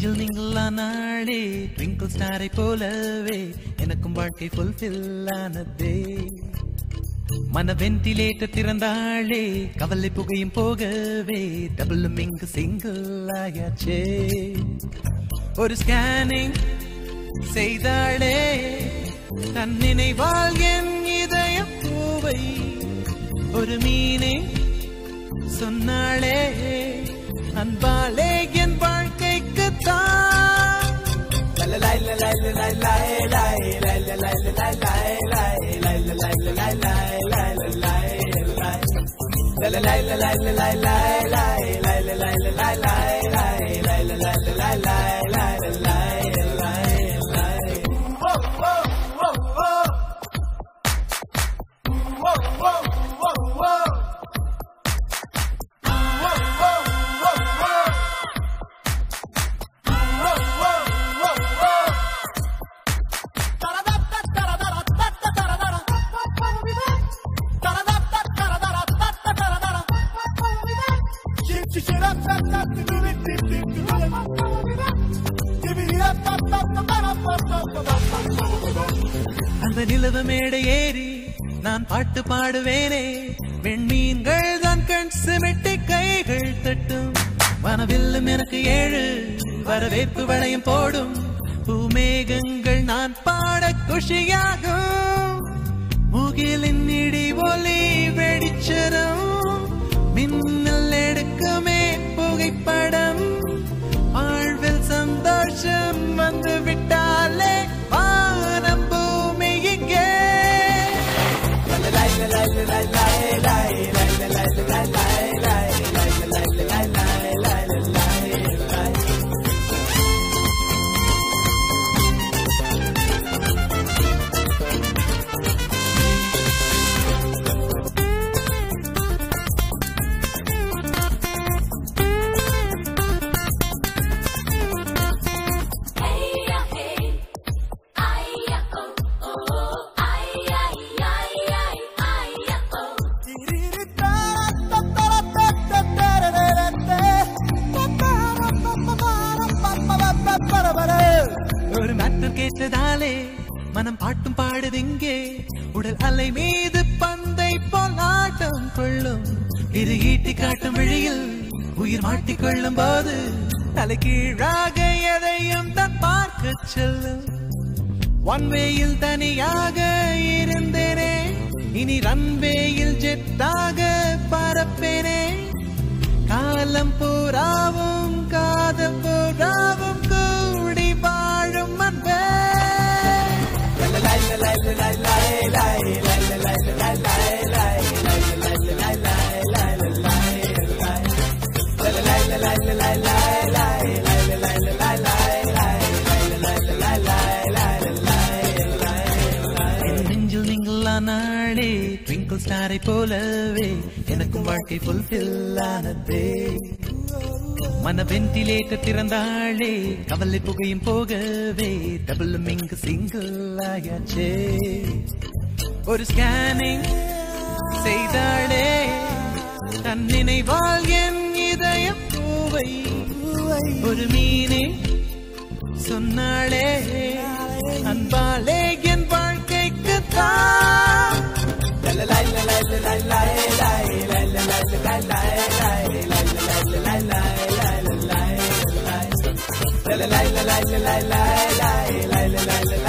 நெஞ்சில் நீங்களானாளே ட்விங்கிள் ஸ்டாரை போலவே எனக்கும் வாழ்க்கை ஃபுல்ஃபில் ஆனதே. மன வென்டிலேட்டர் திறந்தாளே கவலை புகையும் போகவே டபுளும் இங்கு சிங்கிள் ஆயாச்சே. ஒரு ஸ்கேனிங் செய்தாளே தன் நினைவால் என் இதய பூவை ஒரு மீனிங் சொன்னாளே அன்பாலே என் வாழ்க்கைக்கு தான். அந்த நிலவு மேடை ஏறி நான் பாட்டு பாடுவேனே வெண்மீன்கள் தான் கண் சிமிட்டி கைகள் தட்டும். வனவில்லும் எனக்கு 7 வரவேற்பு வளையம் போடும். பூமேகங்கள் நான் பாட குஷியாகும். முகிலின் இடி ஒலி வெடிச்சரம் மின்னல் எடுக்குமே புகைப்படம். வாழ்வில் சந்தோஷம் வந்து விட்டாலே வானம் பூமி இங்கே. ஒரு மேட்டர் கேட்டதாலே மனம் பாட்டும் பாடுதிங்கே. உடல் அலை மீது பந்தை போல் ஆட்டம் கொள்ளும். இது ஈட்டி காட்டும் வழியில் உயிர் மாட்டிக்கொள்ளும் போது தலை கீழாக எதையும் தான் பார்க்க செல்லும். ஒன்வேயில் தனியாக இருந்தேனே இனி ரன்வேயில் ஜெட்டாக பறப்பேனே. காலம் பூராவும் காதல் பூராவும் கூடி வாழும் அன்பே. நெஞ்சில் நீங்களானாளே ட்விங்கிள் ஸ்டாரை போலவே எனக்கும் வாழ்க்கை ஃபுல்ஃபில் ஆனதே. மன வென்டிலேட்டர் திறந்தாளே கவலை புகையும் போகவே டபுளும் இங்கு சிங்கிள் ஆயாச்சே. ஒரு ஸ்கேனிங் செய்தாளே தன் நினைவால் என் இதய பூவை ஒரு மீனிங் சொன்னாளே அன்பாலே என் வாழ்க்கைக்கு தான். la la la la la la la la la la la la